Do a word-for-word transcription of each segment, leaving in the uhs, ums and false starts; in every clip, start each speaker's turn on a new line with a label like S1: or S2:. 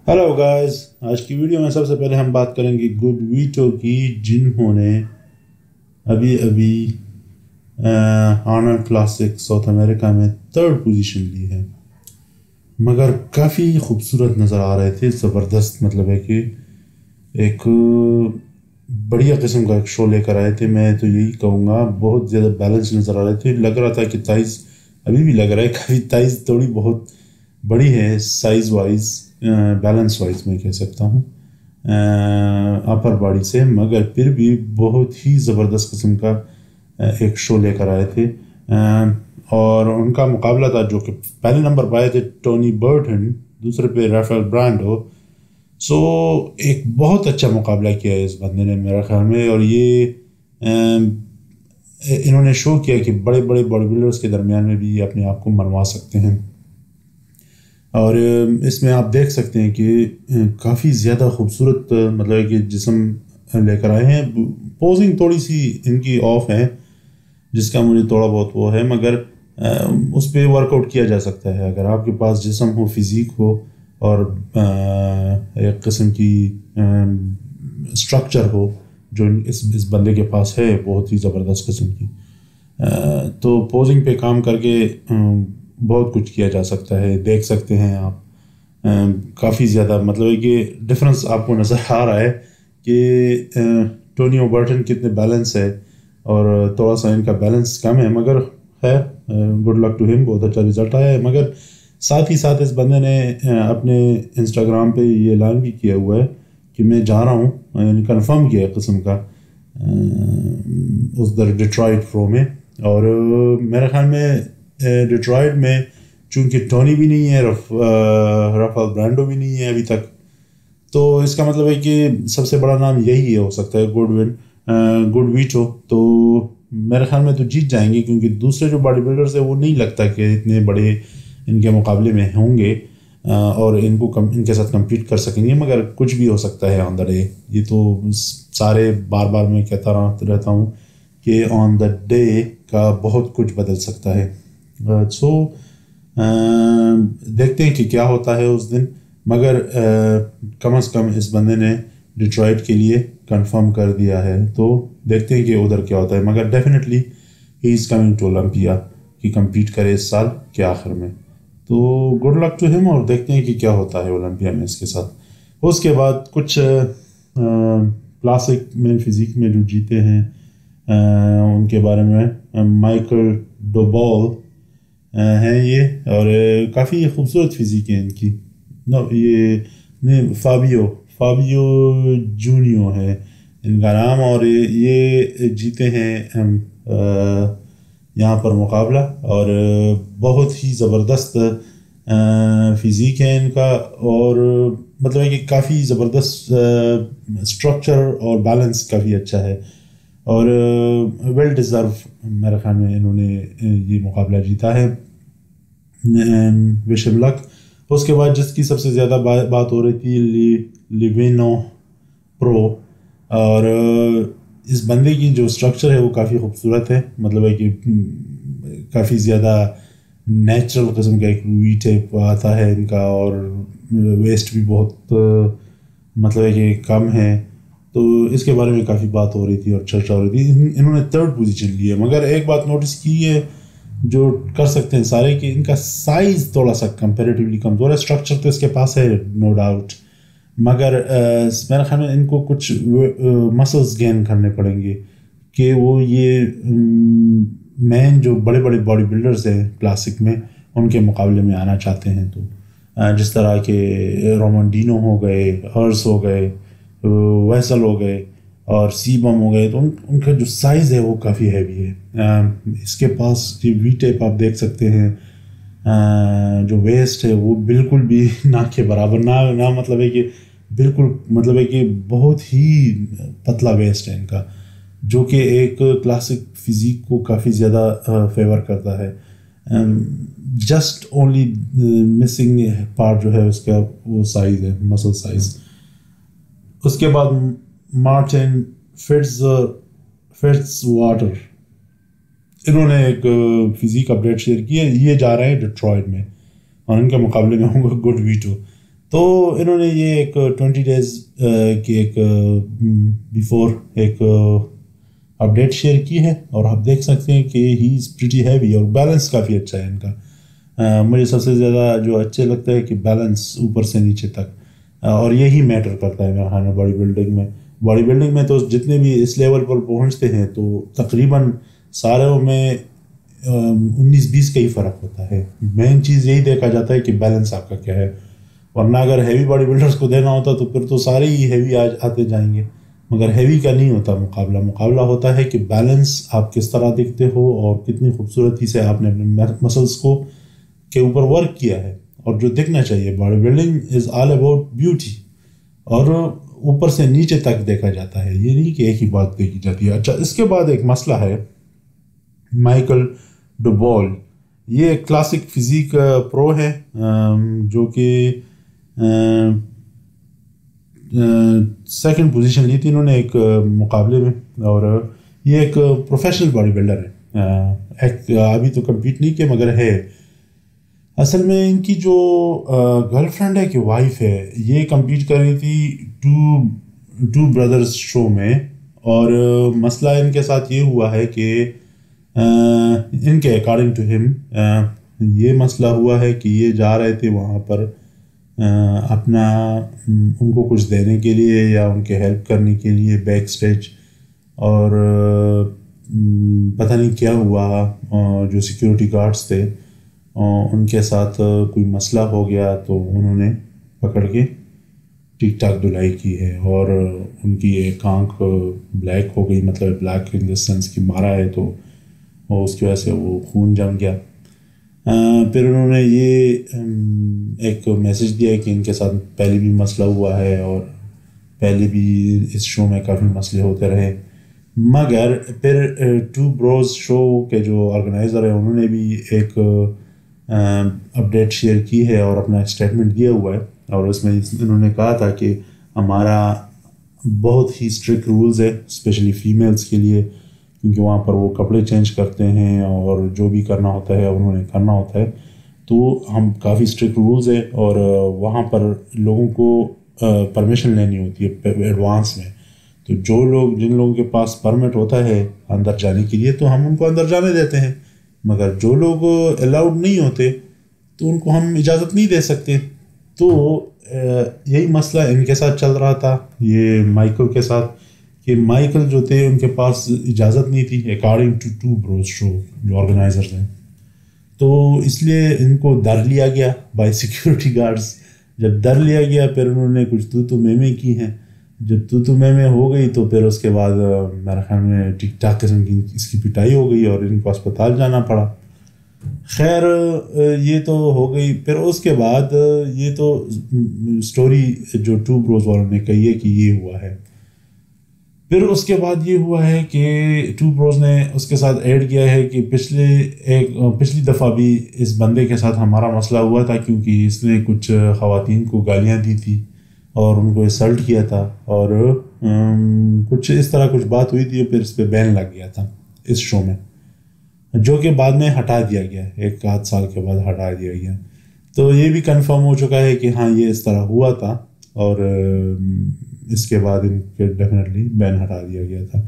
S1: Hello guys. आज की video में सबसे पहले हम बात करेंगे गुड वीटो की, जिन्होंने अभी अभी आर्नल्ड क्लासिक साउथ अमेरिका में थर्ड पोजीशन ली है। मगर काफ़ी खूबसूरत नज़र आ रहे थे, ज़बरदस्त, मतलब है कि एक बढ़िया किस्म का एक शो लेकर आए थे। मैं तो यही कहूँगा बहुत ज़्यादा बैलेंस नज़र आ रहे थे। लग रहा था कि ताइज़ अभी भी लग रहा है काफ़ी ताइज़ थोड़ी बहुत बड़ी है साइज़ वाइज, बैलेंस वाइज मैं कह सकता हूँ अपर बॉडी से, मगर फिर भी बहुत ही ज़बरदस्त किस्म का एक शो लेकर आए थे। और उनका मुकाबला था जो कि पहले नंबर पर आए थे टोनी बर्टन, दूसरे पे राफेल ब्रांडो। सो एक बहुत अच्छा मुकाबला किया है इस बंदे ने मेरे ख्याल में। और ये इन्होंने शो किया कि बड़े बड़े बॉडी बिल्डर्स के दरमियान में भी अपने आप को मनवा सकते हैं। और इसमें आप देख सकते हैं कि काफ़ी ज़्यादा खूबसूरत मतलब कि जिस्म लेकर आए हैं। पोजिंग थोड़ी सी इनकी ऑफ है, जिसका मुझे थोड़ा बहुत वो है, मगर उस पर वर्कआउट किया जा सकता है। अगर आपके पास जिस्म हो, फिज़िक हो और एक किस्म की स्ट्रक्चर हो जो इस इस बंदे के पास है, बहुत ही ज़बरदस्त किस्म की, तो पोजिंग पे काम करके बहुत कुछ किया जा सकता है। देख सकते हैं आप काफ़ी ज़्यादा मतलब है कि डिफरेंस आपको नज़र आ रहा है कि टोनी बर्टन कितने बैलेंस है और थोड़ा सा इनका बैलेंस कम है, मगर है गुड लक टू हिम, बहुत अच्छा रिजल्ट आया है। मगर साथ ही साथ इस बंदे ने अपने इंस्टाग्राम पे ये ऐलान भी किया हुआ है कि मैं जा रहा हूँ, कंफर्म किया किस्म का उस दर डिट्रॉइट प्रो में। और मेरे ख्याल में डिट्रॉइट में चूंकि टोनी भी नहीं है, रफ, राफेल ब्रांडो भी नहीं है अभी तक, तो इसका मतलब है कि सबसे बड़ा नाम यही है, हो सकता है गुडविन गुड वीटो। तो मेरे ख्याल में तो जीत जाएंगे, क्योंकि दूसरे जो बॉडी बिल्डर्स है वो नहीं लगता कि इतने बड़े इनके मुकाबले में होंगे और इनको कम इनके साथ कम्पीट कर सकेंगे। मगर कुछ भी हो सकता है ऑन द डे। ये तो सारे बार बार मैं कहता रहता हूँ कि ऑन द डे का बहुत कुछ बदल सकता है। सो uh, uh, देखते हैं कि क्या होता है उस दिन। मगर uh, कम से कम इस बंदे ने डिट्रॉइट के लिए कंफर्म कर दिया है, तो देखते हैं कि उधर क्या होता है। मगर definitely he is coming to Olympia कि compete करे इस साल के आखिर में। तो गुड लक टू हिम और देखते हैं कि क्या होता है ओलंपिया में इसके साथ। उसके बाद कुछ क्लासिक में फिजिक में जो जीते हैं uh, उनके बारे में माइकल डोबॉल हैं ये, और काफ़ी खूबसूरत फिजिक है इनकी। नो ये नहीं, फाबियो फाबियो जूनियो है इनका नाम, और ये जीते हैं हम यहाँ पर मुकाबला। और बहुत ही ज़बरदस्त फिजिक है इनका, और मतलब है कि काफ़ी ज़बरदस्त स्ट्रक्चर और बैलेंस काफ़ी अच्छा है, और वेल डिज़र्व मेरे ख्याल में इन्होंने ये मुकाबला जीता है। Wish him luck. उसके बाद जिसकी सबसे ज़्यादा बा, बात हो रही थी लि, लिवेनो प्रो, और इस बंदे की जो स्ट्रक्चर है वो काफ़ी खूबसूरत है। मतलब है कि काफ़ी ज़्यादा नेचुरल किस्म का एक वी टाइप आता है इनका, और वेस्ट भी बहुत मतलब है कि कम है। तो इसके बारे में काफ़ी बात हो रही थी और चर्चा हो रही थी। इन्होंने थर्ड पोजीशन ली है, मगर एक बात नोटिस की है जो कर सकते हैं सारे कि इनका साइज़ थोड़ा सा कंपैरेटिवली कमज़ोर है। स्ट्रक्चर तो इसके पास है नो डाउट, मगर मेरे ख्याल में इनको कुछ मसल्स गेन करने पड़ेंगे कि वो ये मेन जो बड़े बड़े बॉडी बिल्डर्स हैं क्लासिक में उनके मुकाबले में आना चाहते हैं। तो जिस तरह के रोमनडिनो हो गए, हर्स हो गए, वेसल हो गए और सीबम हो गए, तो उन, उनका जो साइज़ है वो काफ़ी हैवी है। आ, इसके पास जो वी टेप आप देख सकते हैं, आ, जो वेस्ट है वो बिल्कुल भी ना के बराबर, ना ना मतलब है कि बिल्कुल मतलब है कि बहुत ही पतला वेस्ट है इनका, जो कि एक क्लासिक फिजिक को काफ़ी ज़्यादा फेवर करता है। जस्ट ओनली मिसिंग पार्ट जो है उसका वो साइज़ है, मसल साइज़। उसके बाद मार्टिन फिट्स फिट्स वाटर, इन्होंने एक फिजिक अपडेट शेयर की है। ये जा रहे हैं डिट्रॉइट में और इनके मुकाबले में होंगे गुड वीटो। تو انہوں نے یہ ایک ٹوینٹی ڈیز کی ایک بیفور ایک اپڈیٹ شیئر کی ہے، اور آپ دیکھ سکتے ہیں کہ ہی از پریٹی ہیوی، اور بیلنس کافی اچھا ہے ان کا. مجھے سب سے زیادہ جو اچھے لگتا ہے کہ بیلنس اوپر سے نیچے تک، اور یہی میٹر کرتا ہے میرے خیال میں باڈی بلڈنگ میں. باڈی بلڈنگ میں تو جتنے بھی اس لیول پر پہنچتے ہیں تو تقریباً ساروں میں انیس بیس کا ہی فرق ہوتا ہے. مین چیز یہی دیکھا جاتا ہے کہ بیلنس آپ کا کیا ہے، ورنہ اگر ہیوی باڈی بلڈرز کو دینا ہوتا تو پھر تو سارے ہی ہیوی آتے جائیں گے، مگر ہیوی کا نہیں ہوتا مقابلہ. مقابلہ ہوتا ہے کہ بیلنس آپ کس طرح دکھتے ہو اور کتنی خوبصورتی سے آپ نے اپنے مسلس کو کے اوپر ورک کیا ہے، اور جو دکھنا چاہیے. Body building is all about beauty, اور اوپر سے نیچے تک دیکھا جاتا ہے، یہ نہیں کہ ایک ہی بات دیکھی جاتی ہے. اچھا، اس کے بعد ایک مسئلہ ہے مائیکل ڈوبال. یہ ایک کلاسک فزیک پرو ہے جو کہ سیکنڈ پوزیشن لی تھی انہوں نے ایک مقابلے میں، اور یہ ایک پروفیشنل باڈی بلڈر ہے. ابھی تو کمپیٹ نہیں کیا مگر ہے. اصل میں ان کی جو گرل فرینڈ ہے کہ وائف ہے، یہ کمپیٹ کر رہی تھی ٹو ٹو بردرز شو میں، اور مسئلہ ان کے ساتھ یہ ہوا ہے کہ ان کے اکارڈنگ ٹو ہم یہ مسئلہ ہوا ہے کہ یہ جا رہے تھے وہاں پر اپنا ان کو کچھ دینے کے لیے یا ان کے ہیلپ کرنے کے لیے بیک اسٹیج، اور پتہ نہیں کیا ہوا، جو سیکیورٹی گارڈز تھے ان کے ساتھ کوئی مسئلہ ہو گیا تو انہوں نے پکڑ کے ٹھیک ٹھاک دھلائی کی ہے، اور ان کی ایک آنکھ بلیک ہو گئی، مطلب بلیک ان دا سینس کی مارا ہے تو اور اس کی وجہ سے وہ خون جم گیا. پھر انہوں نے یہ ایک میسج دیا کہ ان کے ساتھ پہلے بھی مسئلہ ہوا ہے اور پہلے بھی اس شو میں کافی مسئلے ہوتے رہے، مگر پھر ٹو بروز شو کے جو آرگنائزر ہیں انہوں نے بھی ایک اپڈیٹ شیئر کی ہے اور اپنا اسٹیٹمنٹ دیا ہوا ہے، اور اس میں انہوں نے کہا تھا کہ ہمارا بہت ہی اسٹرکٹ رولز ہے اسپیشلی فیمیلز کے لیے، کیونکہ وہاں پر وہ کپڑے چینج کرتے ہیں اور جو بھی کرنا ہوتا ہے انہوں نے کرنا ہوتا ہے، تو ہم کافی اسٹرکٹ رولز ہے، اور وہاں پر لوگوں کو پرمیشن لینی ہوتی ہے ایڈوانس میں. تو جو لوگ جن لوگوں کے پاس پرمٹ ہوتا ہے اندر جانے کے لیے تو ہم ان کو اندر جانے دیتے ہیں، مگر جو لوگ الاؤڈ نہیں ہوتے تو ان کو ہم اجازت نہیں دے سکتے. تو یہی مسئلہ ان کے ساتھ چل رہا تھا، یہ مائیکل کے ساتھ، کہ مائیکل جو تھے ان کے پاس اجازت نہیں تھی اکارڈنگ ٹو ٹو بروز شو جو آرگنائزرز ہیں، تو اس لیے ان کو در لیا گیا بائی سیکیورٹی گارڈز. جب در لیا گیا پھر انہوں نے کچھ تو تو میں میں کی ہیں، جب تو تو میں میں ہو گئی تو پھر اس کے بعد میرے خیال میں ٹھیک ٹھاک قسم کی اس کی پٹائی ہو گئی اور ان کو اسپتال جانا پڑا. خیر یہ تو ہو گئی. پھر اس کے بعد یہ تو سٹوری جو ٹو بروز والوں نے کہی ہے کہ یہ ہوا ہے. پھر اس کے بعد یہ ہوا ہے کہ ٹو بروز نے اس کے ساتھ ایڈ کیا ہے کہ پچھلے ایک پچھلی دفعہ بھی اس بندے کے ساتھ ہمارا مسئلہ ہوا تھا، کیونکہ اس نے کچھ خواتین کو گالیاں دی تھی اور ان کو انسلٹ کیا تھا، اور کچھ اس طرح کچھ بات ہوئی تھی، پھر اس پہ بین لگ گیا تھا اس شو میں، جو کہ بعد میں ہٹا دیا گیا، ایک آدھ سال کے بعد ہٹا دیا گیا. تو یہ بھی کنفرم ہو چکا ہے کہ ہاں یہ اس طرح ہوا تھا، اور اس کے بعد ان کے ڈیفینیٹلی بین ہٹا دیا گیا تھا.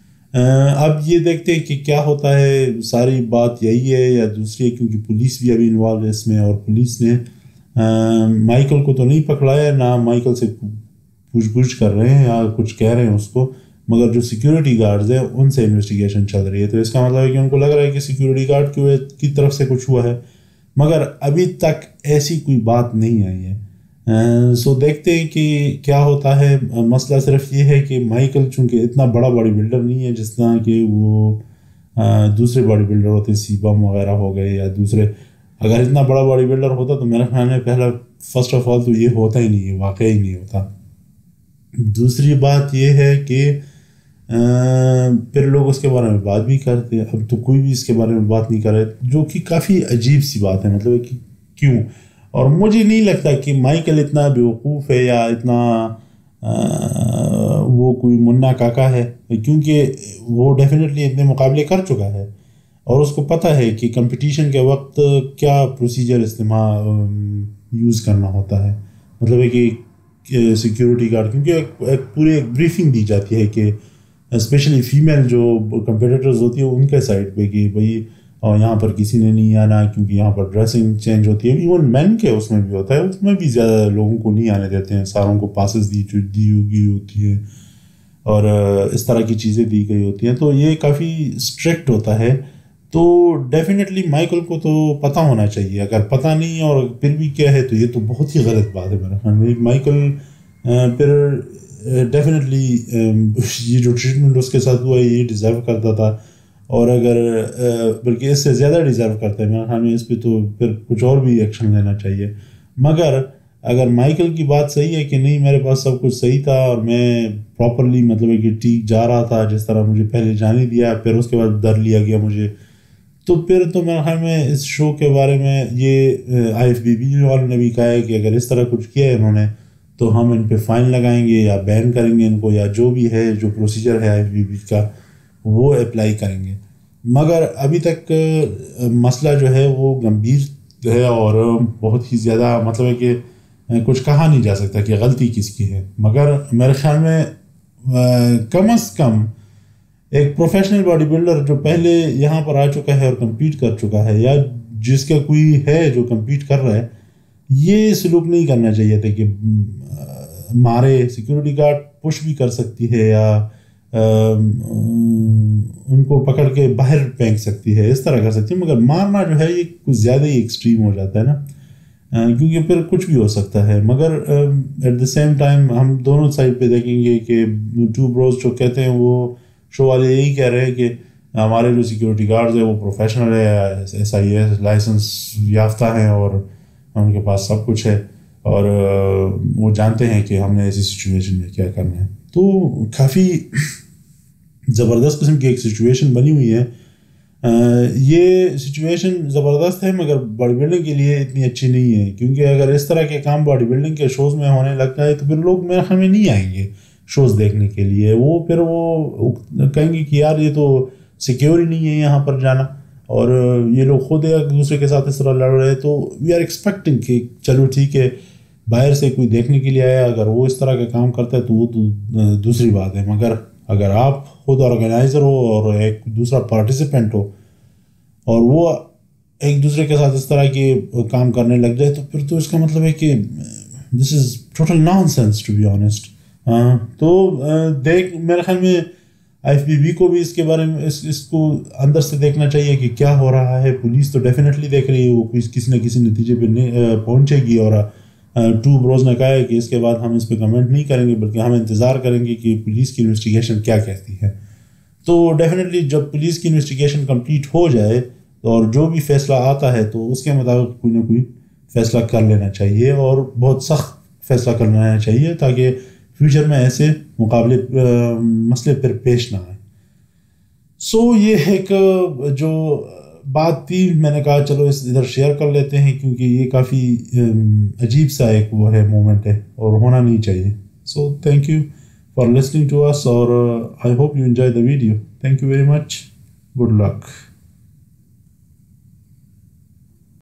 S1: اب یہ دیکھتے ہیں کہ کیا ہوتا ہے. ساری بات یہی ہے یا دوسری ہے، کیونکہ پولیس بھی ابھی انوالو ہے اس میں، اور پولیس نے مائیکل کو تو نہیں پکڑایا، نہ مائیکل سے پوچھ گچھ کر رہے ہیں یا کچھ کہہ رہے ہیں اس کو، مگر جو سیکیورٹی گارڈز ہیں ان سے انویسٹیگیشن چل رہی ہے. تو اس کا مطلب ہے کہ ان کو لگ رہا ہے کہ سیکیورٹی گارڈ کی طرف سے کچھ ہوا ہے، مگر ابھی تک ایسی کوئی بات نہیں آئی ہے. سو دیکھتے ہیں کہ کیا ہوتا ہے. مسئلہ صرف یہ ہے کہ مائیکل چونکہ اتنا بڑا باڈی بلڈر نہیں ہے جس طرح کہ وہ دوسرے باڈی بلڈر ہوتے، سیبم وغیرہ ہو گئے یا دوسرے. اگر اتنا بڑا باڈی بلڈر ہوتا تو میرا خیال ہے پہلا فرسٹ آف آل تو یہ ہوتا ہی نہیں ہے، واقعہ ہی نہیں ہوتا. دوسری بات یہ ہے کہ پھر لوگ اس کے بارے میں بات بھی کرتے ہیں. اب تو کوئی بھی اس کے بارے میں بات نہیں کر رہے، جو کہ کافی عجیب سی بات ہے. مطلب کہ کیوں؟ اور مجھے نہیں لگتا کہ مائیکل اتنا بیوقوف ہے یا اتنا وہ کوئی منا کاکا ہے، کیونکہ وہ ڈیفینیٹلی اتنے مقابلے کر چکا ہے اور اس کو پتہ ہے کہ کمپٹیشن کے وقت کیا پروسیجر استعمال یوز کرنا ہوتا ہے. مطلب ہے کہ سیکیورٹی گارڈ، کیونکہ ایک ایک پوری ایک بریفنگ دی جاتی ہے کہ اسپیشلی فیمیل جو کمپیٹیٹرز ہوتی ہیں ان کے سائڈ پہ کہ بھئی یہاں پر کسی نے نہیں آنا، کیونکہ یہاں پر ڈریسنگ چینج ہوتی ہے. ایون مین کے اس میں بھی ہوتا ہے، اس میں بھی زیادہ لوگوں کو نہیں آنے دیتے ہیں، ساروں کو پاسز دی دی گئی ہوتی ہے اور اس طرح کی چیزیں دی گئی ہوتی ہیں. تو یہ کافی اسٹرکٹ ہوتا ہے. تو ڈیفینیٹلی مائیکل کو تو پتہ ہونا چاہیے. اگر پتہ نہیں اور پھر بھی کیا ہے تو یہ تو بہت ہی غلط بات ہے میرے خیال میں. مائیکل پھر ڈیفینیٹلی یہ جو ٹریٹمنٹ اس کے ساتھ ہوا ہے یہ ڈیزرو کرتا تھا، اور اگر بلکہ اس سے زیادہ ڈیزرو کرتا ہے میرے خیال میں. اس پہ تو پھر کچھ اور بھی ایکشن لینا چاہیے. مگر اگر مائیکل کی بات صحیح ہے کہ نہیں میرے پاس سب کچھ صحیح تھا اور میں پراپرلی مطلب ہے کہ ٹھیک جا رہا تھا جس طرح مجھے پہلے جانے دیا، پھر اس کے بعد در لیا گیا مجھے، تو پھر تو میرے خیال میں اس شو کے بارے میں یہ آئی ایف بی بی والوں نے بھی کہا ہے کہ اگر اس طرح کچھ کیا ہے انہوں نے تو ہم ان پہ فائن لگائیں گے یا بین کریں گے ان کو، یا جو بھی ہے جو پروسیجر ہے آئی ایف بی بی کا وہ اپلائی کریں گے. مگر ابھی تک مسئلہ جو ہے وہ گمبھیر ہے اور بہت ہی زیادہ مطلب ہے کہ کچھ کہا نہیں جا سکتا کہ غلطی کس کی ہے. مگر میرے خیال میں کم از کم ایک پروفیشنل باڈی بلڈر جو پہلے یہاں پر آ چکا ہے اور کمپیٹ کر چکا ہے، یا جس کا کوئی ہے جو کمپیٹ کر رہا ہے، یہ سلوک نہیں کرنا چاہیے تھا کہ مارے. سیکیورٹی گارڈ پش بھی کر سکتی ہے یا ان کو پکڑ کے باہر پھینک سکتی ہے، اس طرح کر سکتی ہے. مگر مارنا جو ہے یہ کچھ زیادہ ہی ایکسٹریم ہو جاتا ہے نا، کیونکہ پھر کچھ بھی ہو سکتا ہے. مگر ایٹ دا سیم ٹائم ہم دونوں سائڈ پہ دیکھیں گے کہ ٹو بروز جو کہتے ہیں وہ شو والے یہی کہہ رہے ہیں کہ ہمارے جو سیکیورٹی گارڈز ہیں وہ پروفیشنل ہے، ایس آئی ایس لائسنس یافتہ ہیں اور ان کے پاس سب کچھ ہے اور وہ جانتے ہیں کہ ہم نے ایسی سچویشن میں کیا کرنا ہے. تو کافی زبردست قسم کی ایک سچویشن بنی ہوئی ہے. یہ سچویشن زبردست ہے مگر باڈی بلڈنگ کے لیے اتنی اچھی نہیں ہے، کیونکہ اگر اس طرح کے کام باڈی بلڈنگ کے شوز میں ہونے لگتا ہے تو پھر لوگ میرے خیال میں نہیں آئیں گے شوز دیکھنے کے لیے. وہ پھر وہ کہیں گے کہ یار یہ تو سیکیور ہی نہیں ہے یہاں پر جانا، اور یہ لوگ خود ایک دوسرے کے ساتھ اس طرح لڑ رہے ہیں. تو وی آر ایکسپیکٹنگ کہ چلو ٹھیک ہے باہر سے کوئی دیکھنے کے لیے آیا، اگر وہ اس طرح کا کام کرتا ہے تو وہ تو دوسری بات ہے. مگر اگر آپ خود آرگنائزر ہو اور ایک دوسرا پارٹیسپینٹ ہو اور وہ ایک دوسرے کے ساتھ اس طرح کے کام کرنے لگ جائے تو پھر تو اس کا مطلب ہے کہ this is total nonsense to be honest. تو دیکھ میرے خیال میں آئی ایف بی بی کو بھی اس کے بارے میں اس اس کو اندر سے دیکھنا چاہیے کہ کیا ہو رہا ہے. پولیس تو ڈیفینیٹلی دیکھ رہی ہے، وہ کسی نہ کسی نتیجے پہ پہنچے گی، اور ٹو بروز نے کہا ہے کہ اس کے بعد ہم اس پہ کمنٹ نہیں کریں گے بلکہ ہم انتظار کریں گے کہ پولیس کی انویسٹیگیشن کیا کہتی ہے. تو ڈیفینیٹلی جب پولیس کی انویسٹیگیشن کمپلیٹ ہو جائے اور جو بھی فیصلہ آتا ہے تو اس کے مطابق کوئی نہ کوئی فیصلہ کر لینا چاہیے اور بہت سخت فیصلہ کر لینا چاہیے تاکہ فیوچر میں ایسے مقابلے مسئلے پھر پیش نہ آئیں. سو یہ ایک جو بات تھی میں نے کہا چلو اس ادھر شیئر کر لیتے ہیں کیونکہ یہ کافی عجیب سا ایک وہ ہے مومنٹ ہے اور ہونا نہیں چاہیے. So thank you for listening to us اور I hope you enjoy the video. Thank you very much. Good look.